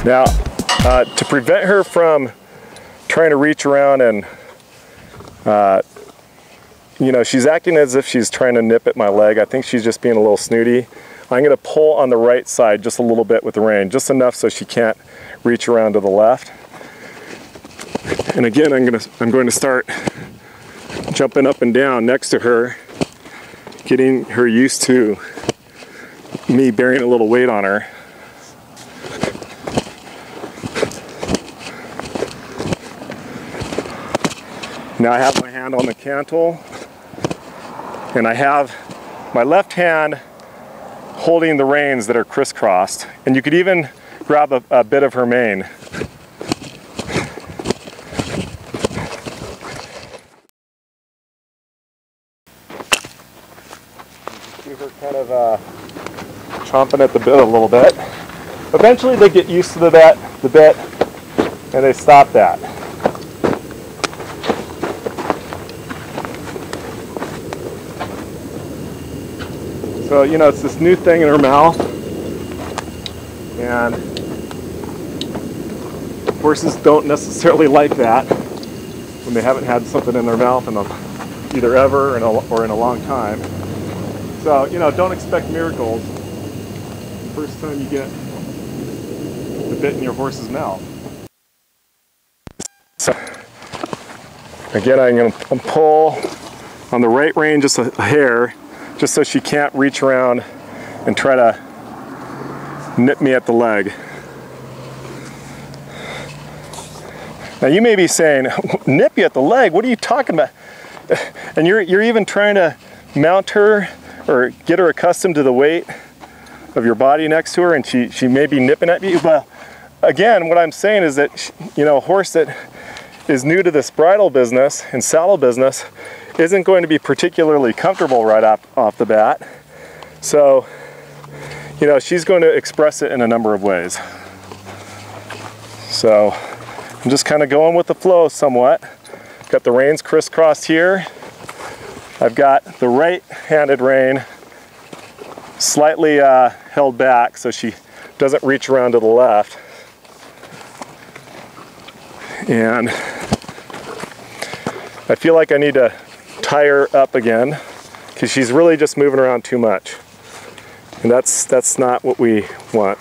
Now, to prevent her from trying to reach around and, you know, she's acting as if she's trying to nip at my leg. I think she's just being a little snooty. I'm going to pull on the right side just a little bit with the rein, just enough so she can't reach around to the left. And again, I'm going to start jumping up and down next to her, getting her used to me bearing a little weight on her. Now I have my hand on the cantle, and I have my left hand holding the reins that are crisscrossed, and you could even grab a bit of her mane. See her kind of chomping at the bit a little bit. Eventually they get used to the bit, and they stop that. So, you know, it's this new thing in her mouth, and horses don't necessarily like that when they haven't had something in their mouth in either ever or in a long time. So, you know, don't expect miracles the first time you get the bit in your horse's mouth. So, again, I'm going to pull on the right rein just a hair, just so she can't reach around and try to nip me at the leg. Now you may be saying, nip you at the leg? What are you talking about? And you're even trying to mount her or get her accustomed to the weight of your body next to her, and she may be nipping at you. Well, again, what I'm saying is that, you know, a horse that is new to this bridle business and saddle business isn't going to be particularly comfortable right off the bat. So, you know, she's going to express it in a number of ways. So, I'm just kind of going with the flow somewhat. Got the reins crisscrossed here. I've got the right-handed rein slightly held back so she doesn't reach around to the left. And I feel like I need to tie her up again because she's really just moving around too much, and that's not what we want.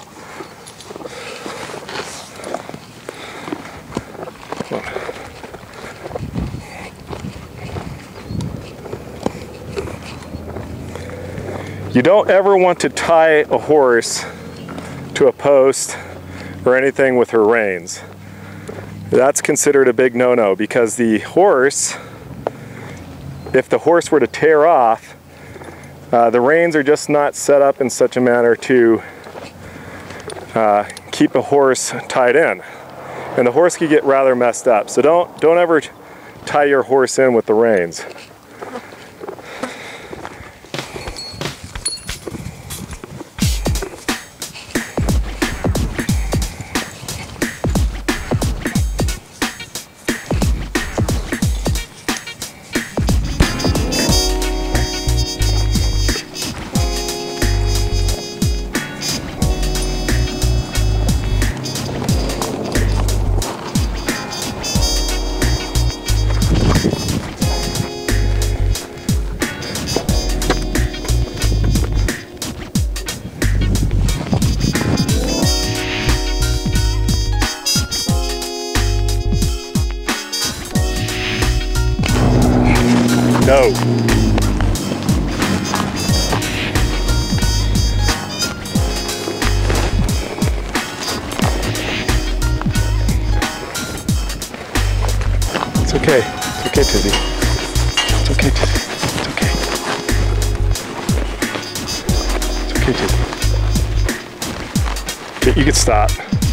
You don't ever want to tie a horse to a post or anything with her reins. That's considered a big no-no, because the horse, if the horse were to tear off, the reins are just not set up in such a manner to keep a horse tied in, and the horse could get rather messed up. So don't ever tie your horse in with the reins. No. It's okay. It's okay, Tizzy. It's okay, Tizzy. It's okay. It's okay, Tizzy. Okay, you can stop.